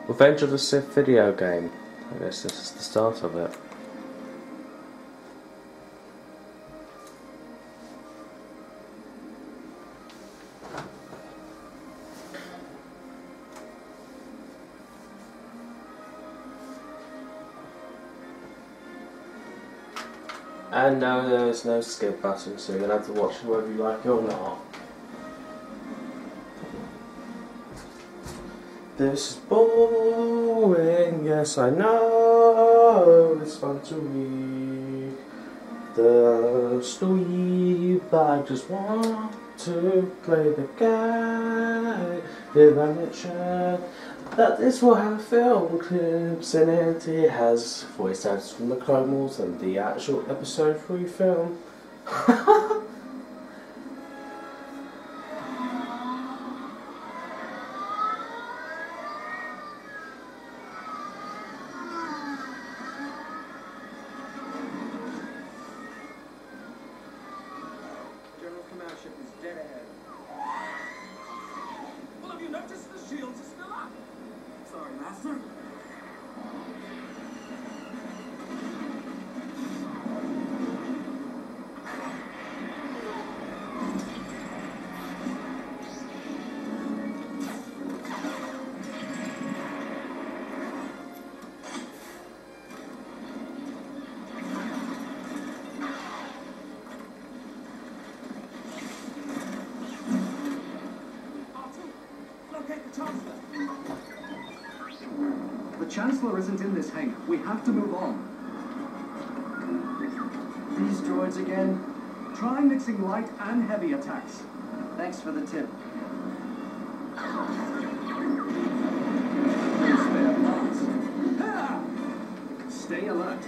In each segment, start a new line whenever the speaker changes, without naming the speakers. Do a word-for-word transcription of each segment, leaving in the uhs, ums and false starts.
Revenge of the Sith video game. I guess this is the start of it. And now there is no skip button, so you're going to have to watch it whether you like it or not. This is boring, yes I know, it's fun to read the story, but I just want to play the game. Did I mention that this will have film clips in it? It has voice actors from the Clone Wars and the actual episode three film.
General command ship is dead ahead. Well, have you noticed the shields are still up? Sorry, Master.
The Chancellor isn't in this hangar. We have to move on.
These droids again?
Try mixing light and heavy attacks.
Thanks for the tip.
Spare parts. Ha! Stay alert.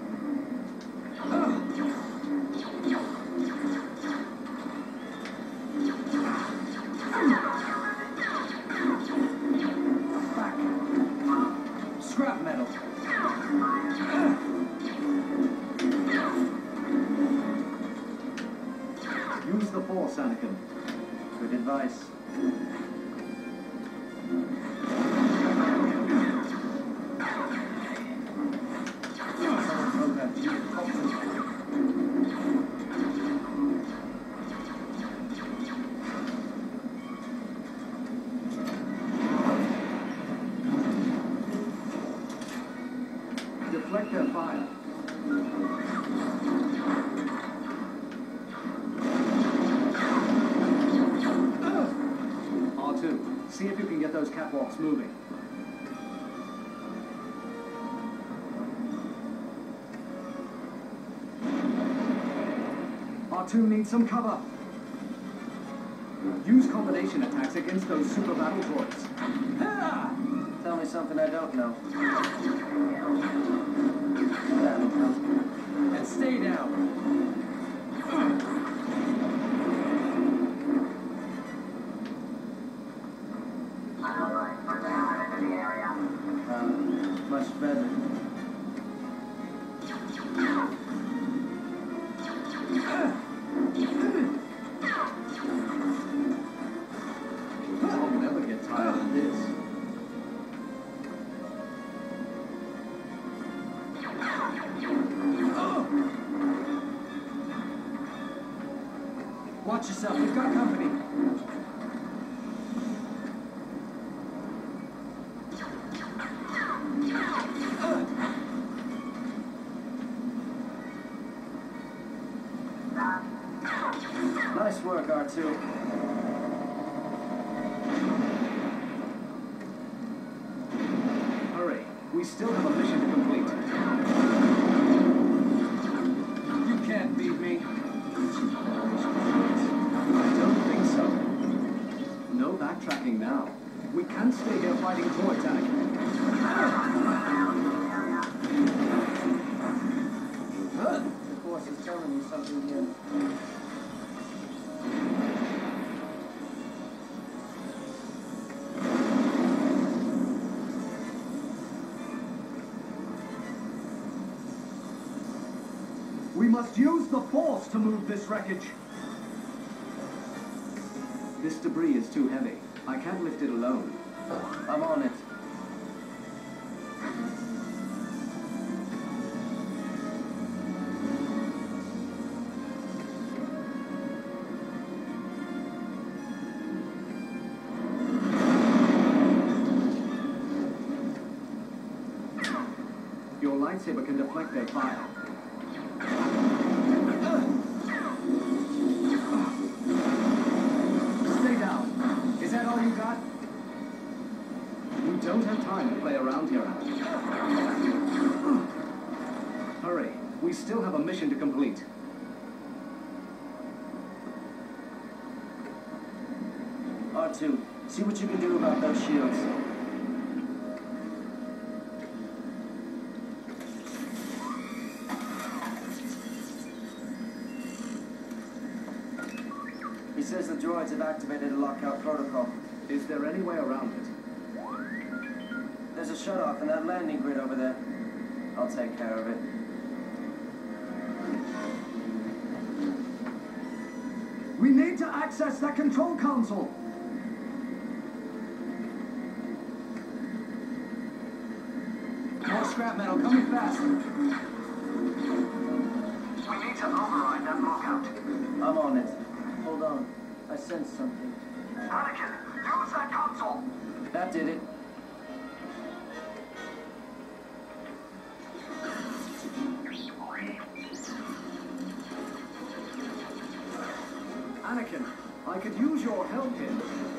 Back. Scrap metal. Use the Force, Anakin.
Good advice.
Deflect their fire. R two, see if you can get those catwalks moving. R two needs some cover. Use combination attacks against those super battle droids. Ha!
Tell me something I don't know.
And stay down.
Uh, much better.
I'll never get tired of this.
Watch yourself, we've got company. Nice work, R two.
Hurry, we still have a mission to complete.
You can't beat me.
I don't think so. No backtracking now. We can't stay here fighting droids, Anakin.
The Force is telling you something here.
We must use the Force to move this wreckage. This debris is too heavy. I can't lift it alone.
I'm on it.
lightsaber can deflect their fire. Stay down. Is that all you got? We don't have time to play around here. Hurry. We still have a mission to complete.
R two, see what you can do about those shields. He says the droids have activated a lockout protocol.
Is there any way around it?
There's a shut-off in that landing grid over there. I'll take care of it.
We need to access that control console! More scrap metal coming fast!
We need to override that lockout.
I'm on it. Hold on. I sense something.
Anakin, use that console!
That did it.
Anakin, I could use your help here.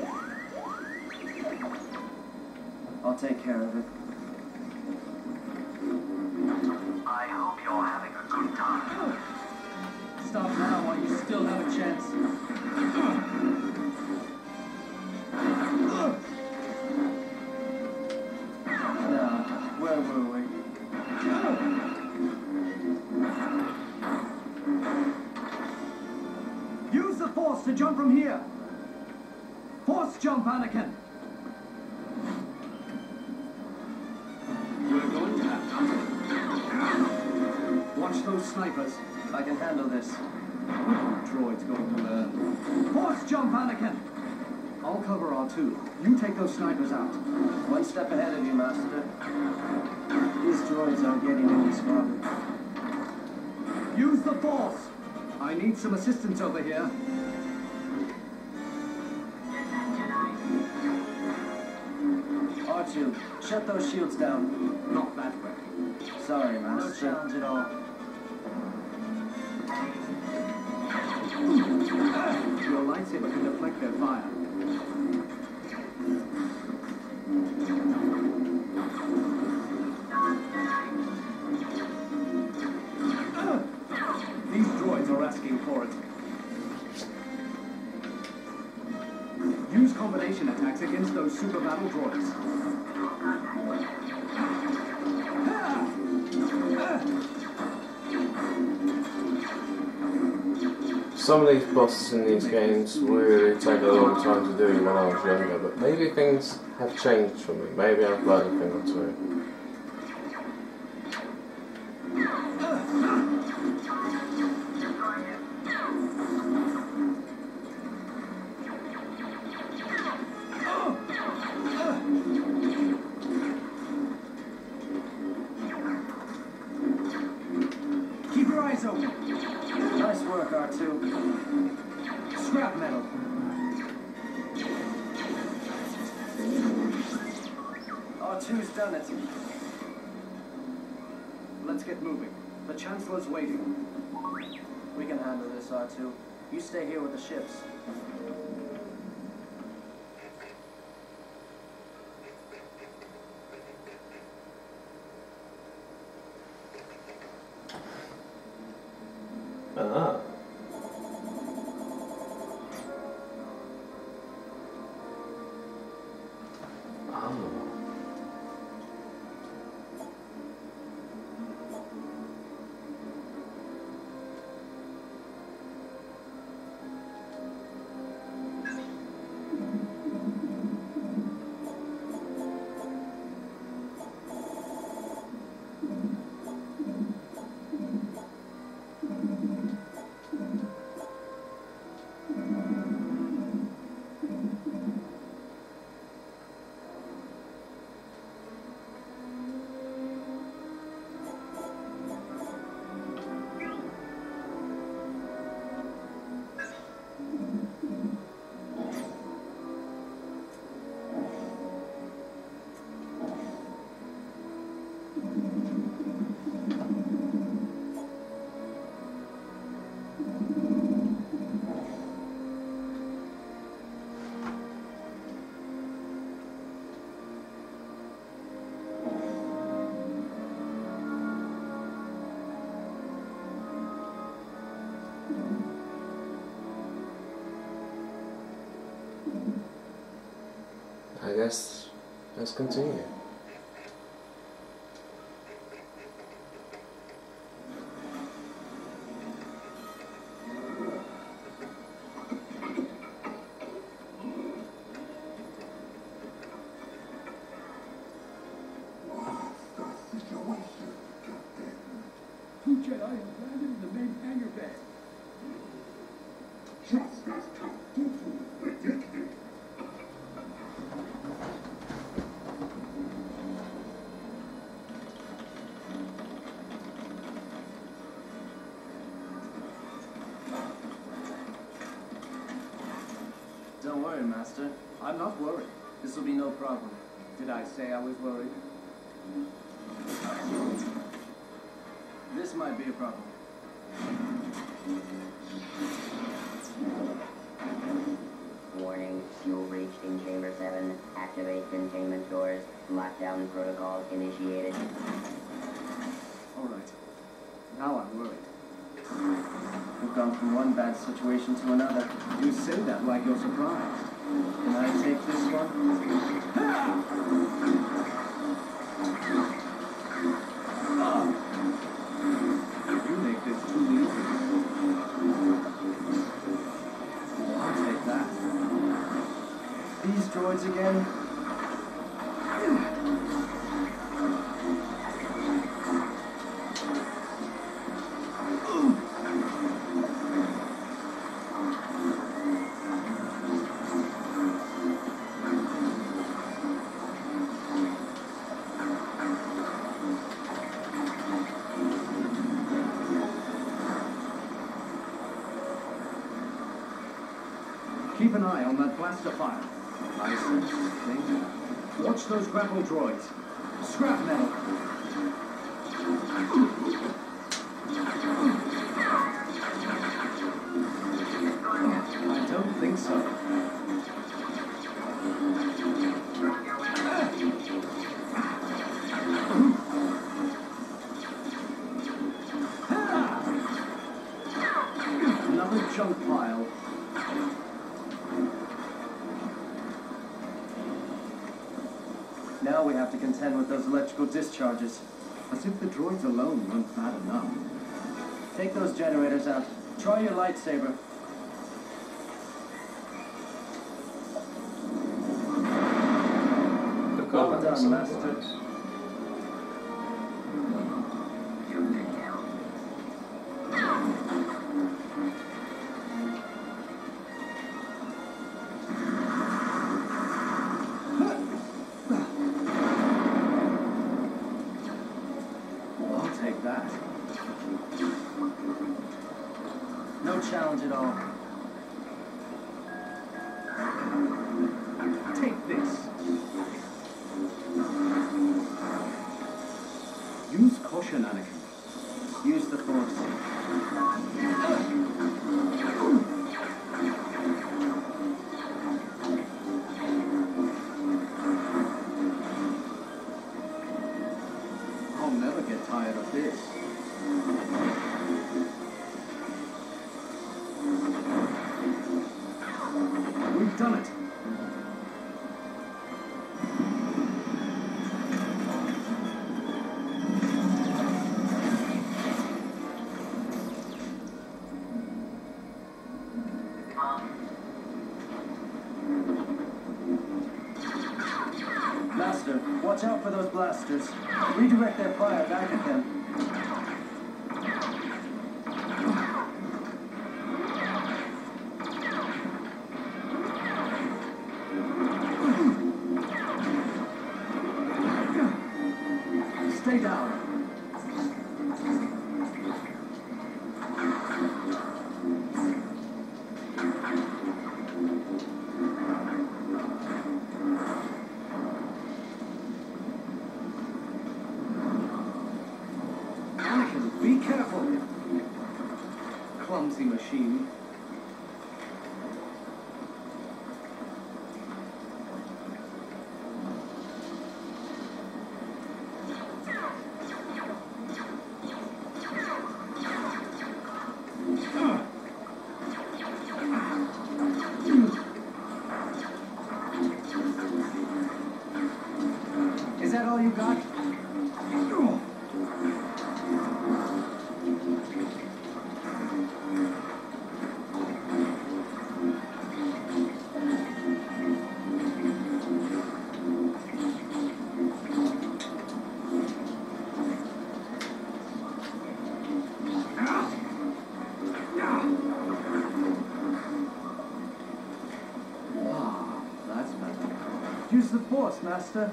I'll take care of it.
I hope you're having a good time.
Stop now while you still have a chance.
Now, where were we?
Use the Force to jump from here! Force jump, Anakin! We're going to have company. Watch those snipers.
I can handle this.
Droid's going to learn. Force jump, Anakin! I'll cover R two. You take those snipers out.
One step ahead of you, Master. These droids aren't getting any smarter.
Use the Force! I need some assistance over here.
R two, shut those shields down.
Not that way.
Sorry,
No
Master.
challenge at all. Your lightsaber can deflect their fire. These droids are asking for it. Use combination attacks against those super battle droids.
Some of these bosses in these games really take a long time to do when I was younger, but maybe things have changed for me. Maybe I've learned a thing or two.
Keep your eyes open.
Nice work, R two.
Scrap metal.
R two's done it.
Let's get moving. The Chancellor's waiting.
We can handle this, R two. You stay here with the ships.
Ah. guess let's continue.
Two Jedi have landed in the main hangar bay.
Don't worry, Master.
I'm not worried.
This will be no problem.
Did I say I was worried?
This might be a problem.
Warning, fuel reached in Chamber seven. Activate containment doors. Lockdown protocol initiated.
All right. Now I'm worried.
We've gone from one bad situation to another.
You say that like you're surprised.
Can I take this one?
You make this too easy. I'll take that.
These droids again?
Keep an eye on that blaster fire. I sense danger. Watch those grapple droids. Scrap metal.
I don't think so.
Another junk pile.
Now we have to contend with those electrical discharges.
As if the droids alone weren't bad enough.
Take those generators out. Try your lightsaber. Well done, Master.
I'll take that.
No challenge at all.
Take this. Use caution, Anakin.
Use the force.
I'll never get tired of this. We've done it.
Master, watch out for those blasters. Redirect their fire back at them.
Stay down. Anakin, be careful. Clumsy machine. that all you got? Wow, that's better. Use the force, Master.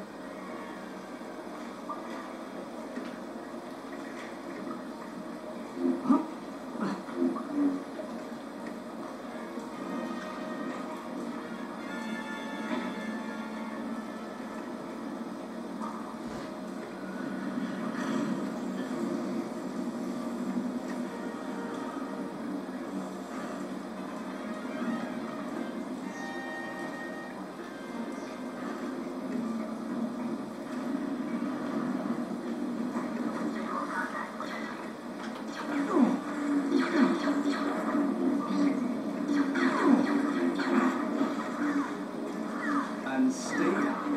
And stay down.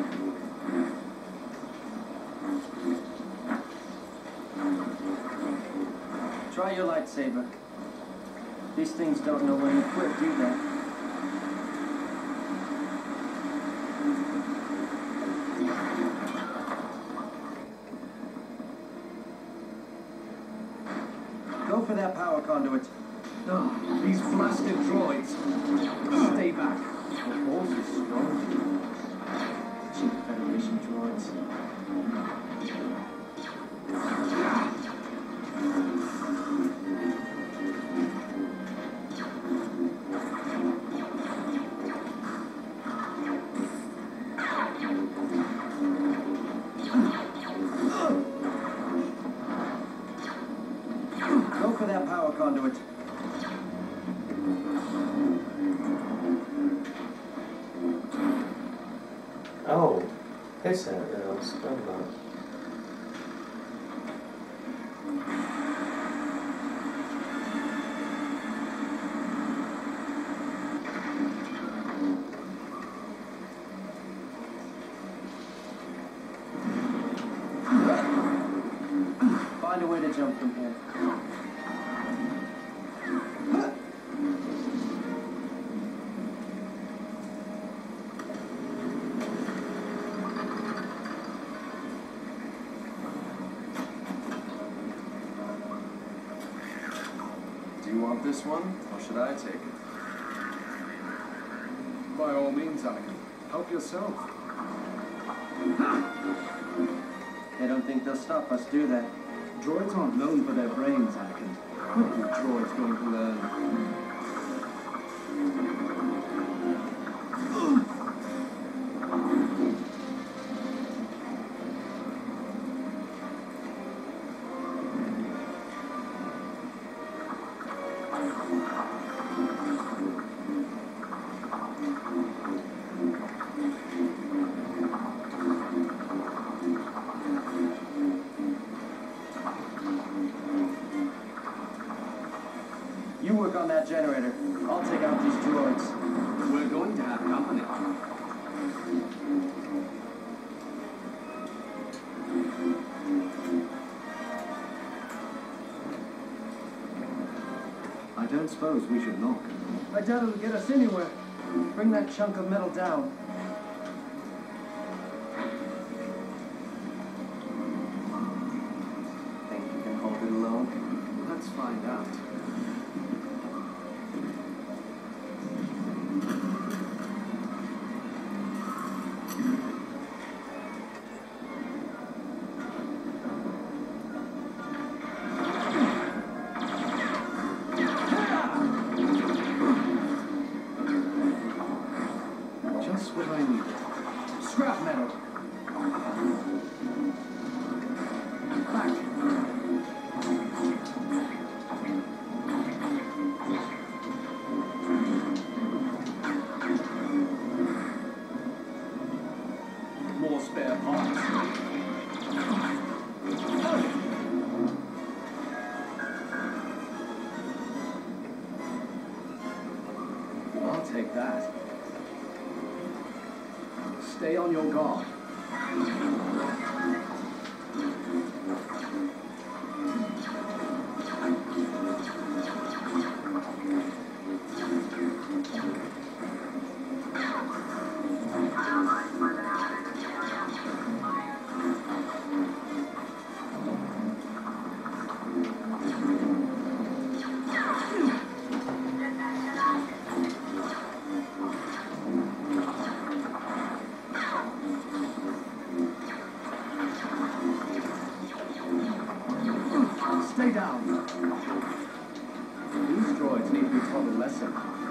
Try your lightsaber. These things don't know when to quit, do they? Go for that power conduit.
Oh, these blasted droids. Stay back.
The force is strong. Cheap Federation droids. Go for that power conduit.
Oh, piss out there, I'll spell that.
Find a way to jump from here.
Do you want this one, or should I take it?
By all means, Anakin. Help yourself.
They don't think they'll stop us, do they?
Droids aren't known for their brains, Anakin. What are droids going to learn?
You work on that generator. I'll take out these droids.
We're going to have company. I don't suppose we should knock.
I doubt it'll get us anywhere. Bring that chunk of metal down. Think you can hold it alone?
Let's find out. Just what I needed. Scrap metal. Back. More spare parts. I'll take that. Stay on your guard. Stay down. These droids need to be taught a lesson.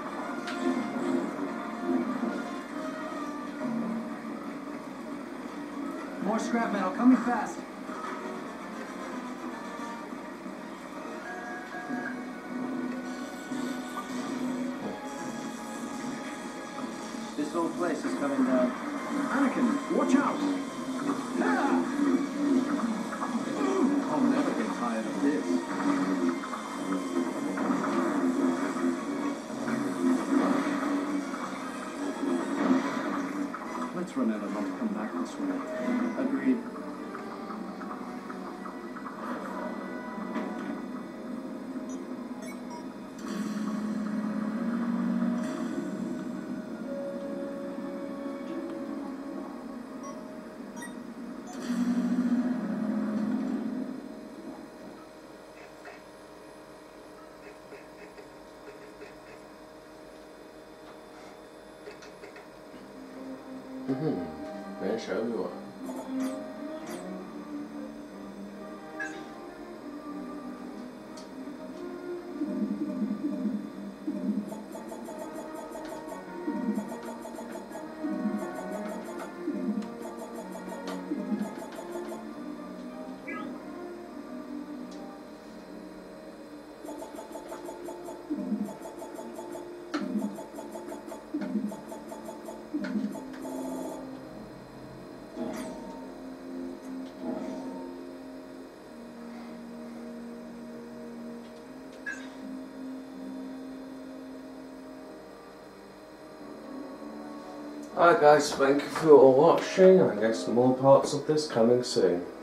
More scrap metal coming fast.
This whole place is coming down.
Anakin, watch out! Ah! I'll never get tired of this. Let's remember not to come back this way.
Agreed.
Mm-hmm. May I show you what? Alright guys, thank you for watching. I guess more parts of this coming soon.